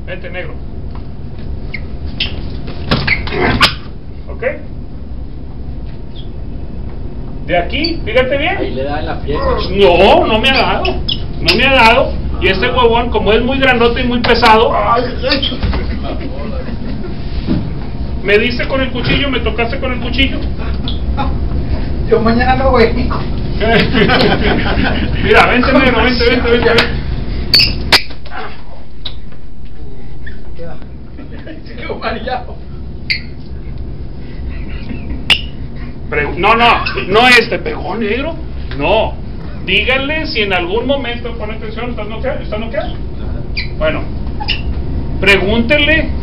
Vente, negro. ¿Ok? De aquí, fíjate bien. Ahí le da en la piel. No, no me ha dado. No me ha dado. Y este huevón, como es muy grandote y muy pesado, me diste con el cuchillo, me tocaste con el cuchillo. Yo mañana no voy. Mira, vente, negro, vente. Qué mareado. No te pegó, negro. No. Díganle si en algún momento, pon atención, ¿estás noqueado? Bueno, pregúntenle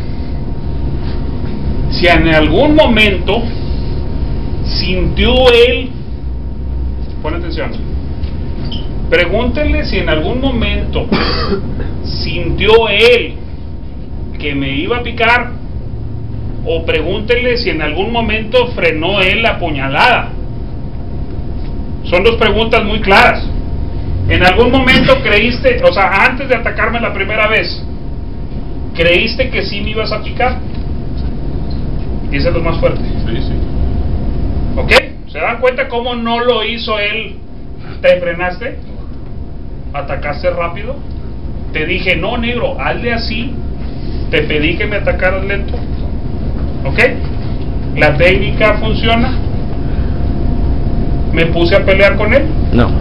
si en algún momento sintió él, pon atención, pregúntenle si en algún momento sintió él que me iba a picar, o pregúntenle si en algún momento frenó él la puñalada. Son dos preguntas muy claras. ¿En algún momento creíste, o sea, antes de atacarme la primera vez, creíste que sí me ibas a picar? Díselo más fuerte. Sí. ¿Ok? ¿Se dan cuenta cómo no lo hizo él? ¿Te frenaste? ¿Atacaste rápido? Te dije, no, negro, hazle así. Te pedí que me atacaras lento. ¿Ok? ¿La técnica funciona? ¿Me puse a pelear con él? No.